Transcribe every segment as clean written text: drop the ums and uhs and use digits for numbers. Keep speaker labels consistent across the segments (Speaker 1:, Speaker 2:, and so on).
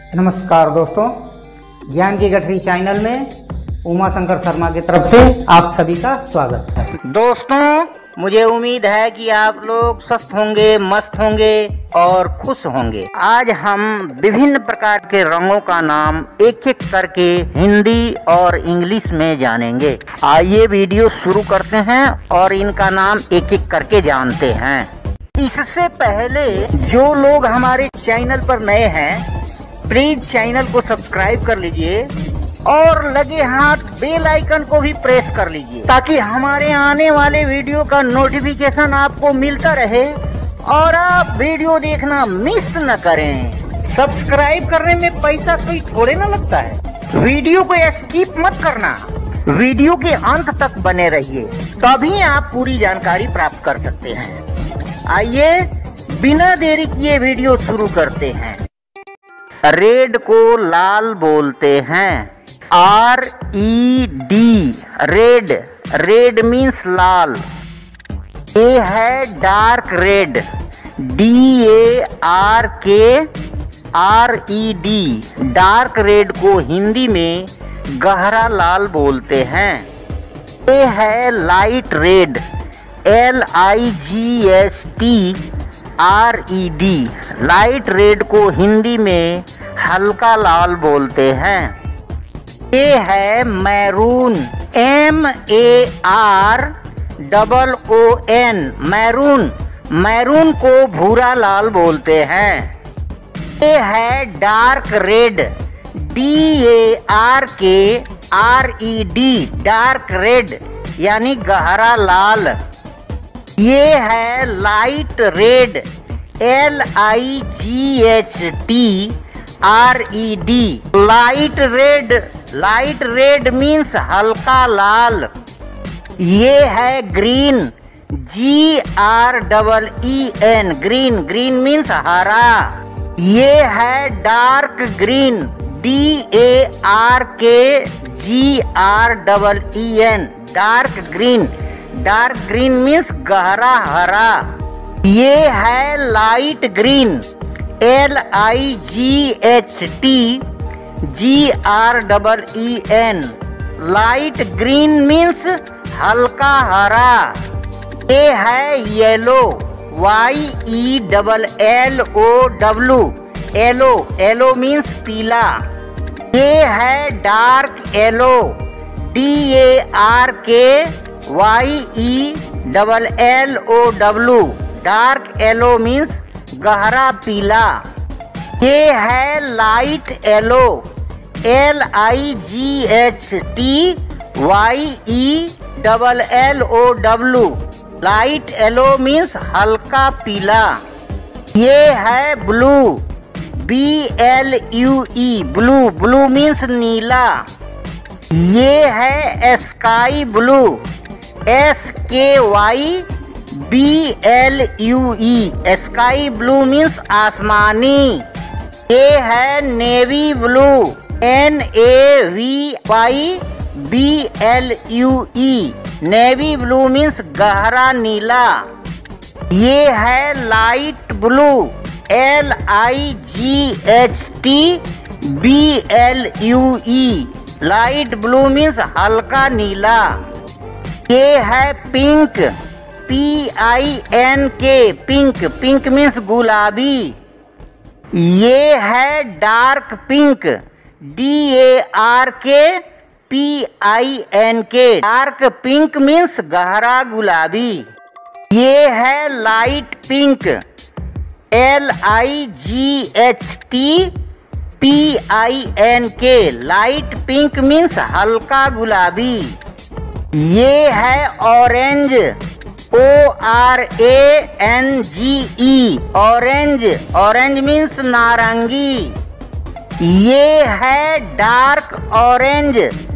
Speaker 1: नमस्कार दोस्तों, ज्ञान की गठरी चैनल में उमा शंकर शर्मा की तरफ से आप सभी का स्वागत है। दोस्तों, मुझे उम्मीद है कि आप लोग स्वस्थ होंगे, मस्त होंगे और खुश होंगे। आज हम विभिन्न प्रकार के रंगों का नाम एक एक करके हिंदी और इंग्लिश में जानेंगे। आइए वीडियो शुरू करते हैं और इनका नाम एक एक करके जानते हैं। इससे पहले जो लोग हमारे चैनल पर नए हैं, प्लीज चैनल को सब्सक्राइब कर लीजिए और लगे हाथ बेल आइकन को भी प्रेस कर लीजिए ताकि हमारे आने वाले वीडियो का नोटिफिकेशन आपको मिलता रहे और आप वीडियो देखना मिस न करें। सब्सक्राइब करने में पैसा कोई थोड़े ना लगता है। वीडियो को स्किप मत करना, वीडियो के अंत तक बने रहिए, तभी आप पूरी जानकारी प्राप्त कर सकते हैं। आइए बिना देरी किए वीडियो शुरू करते हैं। रेड को लाल बोलते हैं, RED, रेड। रेड मीन्स लाल। ये है dark red, DARKRED। Dark red को हिंदी में गहरा लाल बोलते हैं। ये है light red, LIGHTRED। Light red को हिंदी में हल्का लाल बोलते हैं। ये है मैरून, MAROON, मैरून। मैरून को भूरा लाल बोलते हैं। ये है dark red, DARKRED, dark red यानी गहरा लाल। ये है light red, LIGHTRED, light red. Light red means हल्का लाल। ये है green, GREEN, green. Green means हरा। ये है dark green, DARKGREEN, dark green. Dark green means गहरा हरा। ये है light green, LIGHTGREEN, light green means हल्का हरा। ये है yellow, YELLOW, yellow. Yellow means पीला। ये है dark yellow, DARKYELLOW, dark yellow means गहरा पीला। ये है light yellow, LIGHTYELLOW, light yellow means हल्का पीला। ये है blue, BLUE, blue. Blue means नीला। ये है sky blue, SKYBLUE, sky blue means आसमानी। ये है navy blue, NAVYBLUE, navy blue means गहरा नीला। ये है light blue, LIGHTBLUE, light blue means हल्का नीला। ये है pink, PINK, pink. Pink means गुलाबी। ये है dark pink, DARKPINK, dark pink means गहरा गुलाबी। ये है light pink, LIGHTPINK, light pink means हल्का गुलाबी। ये है orange, ORANGE, orange. Orange means नारंगी। ये है dark orange,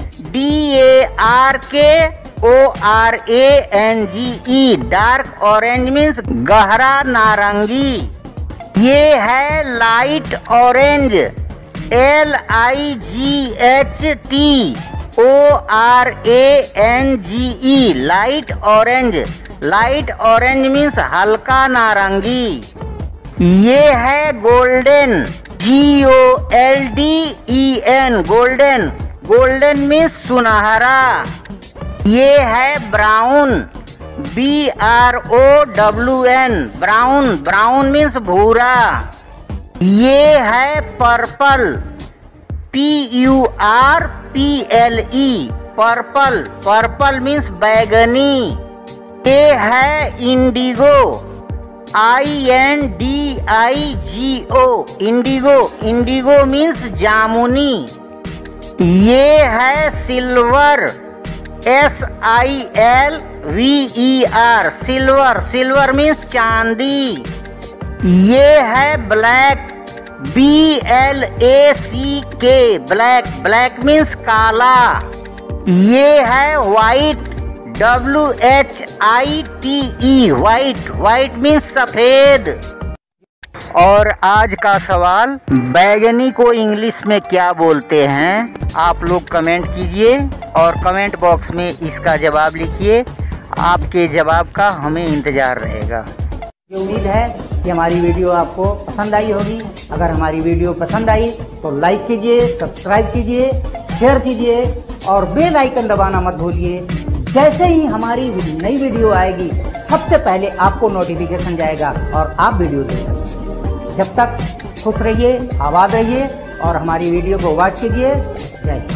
Speaker 1: DARKORANGE, dark orange means गहरा नारंगी। ये है light orange, LIGHTORANGE, light orange. Light orange means हल्का नारंगी। ये है golden, GOLDEN golden, golden means सुनहरा। ये है brown, BROWN brown, brown means भूरा। ये है purple, PURPLE purple, purple means बैगनी। ये है indigo, INDIGO indigo, indigo means जामुनी। ये है silver, SILVER silver, silver means चांदी। ये है black, BLACK black, black means काला। ये है white, WHITE white, white means सफेद। और आज का सवाल, बैगनी को इंग्लिश में क्या बोलते हैं? आप लोग कमेंट कीजिए और कमेंट बॉक्स में इसका जवाब लिखिए। आपके जवाब का हमें इंतज़ार रहेगा। ये उम्मीद है कि हमारी वीडियो आपको पसंद आई होगी। अगर हमारी वीडियो पसंद आई तो लाइक कीजिए, सब्सक्राइब कीजिए, शेयर कीजिए और बेल आइकन दबाना मत भूलिए। जैसे ही हमारी नई वीडियो आएगी सबसे पहले आपको नोटिफिकेशन जाएगा और आप वीडियो देख सकते हैं। जब तक खुश रहिए, आबाद रहिए और हमारी वीडियो को वॉच कीजिए। जय हिंद।